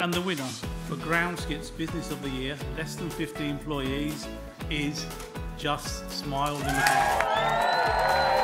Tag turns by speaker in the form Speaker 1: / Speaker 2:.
Speaker 1: And the winner for Groundskip's Business of the Year, less than 50 employees, is Just Smile Limited.